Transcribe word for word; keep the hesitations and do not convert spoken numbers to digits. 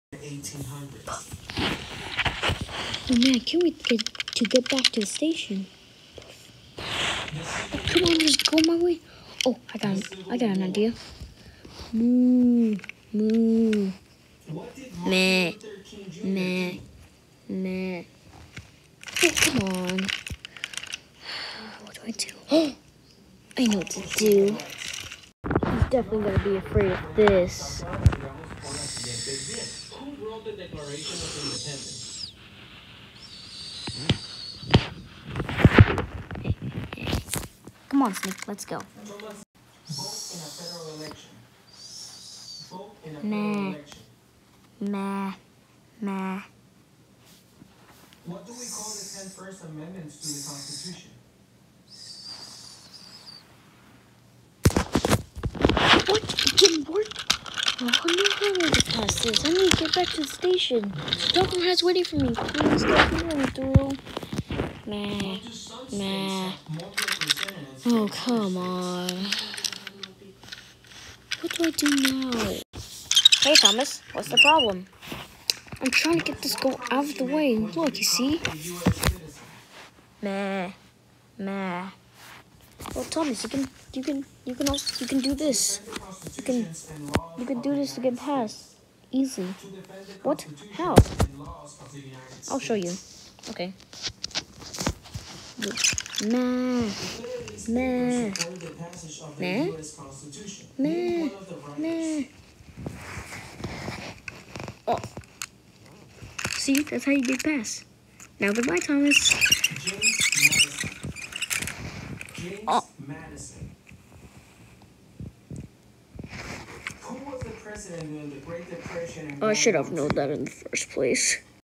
eighteen hundreds. Oh man, I can't wait to get, to get back to the station. Oh, come on, just go my way. Oh, I got, I got an idea. Moo, moo. Meh, meh, meh. Oh, come on. What do I do? Oh, I know what to do. He's definitely gonna be afraid of this. Who wrote the Declaration of Independence? Come on, Snake, let's go. Vote in a federal election. Vote in a Meh. federal election. Meh, meh. What do we call the ten First Amendments to the Constitution? What? It didn't work? Oh, I know how to pass this. I need to get back to the station. Doctor has waiting for me. Please let me through. Meh, meh. Oh, come on. What do I do now? Hey, Thomas. What's the problem? I'm trying to get this girl out of the way. Look, you see? Meh, meh. Well, Thomas, you can, you can, you can also, you can do this. You can, you can do this to get past. Easy. What? How? I'll show you. Okay. Nah. Nah. Nah. Nah. Nah. Oh. See, that's how you get past. Now goodbye, Thomas. Oh. Madison. Who was the president during the Great Depression? I should have known that in the first place.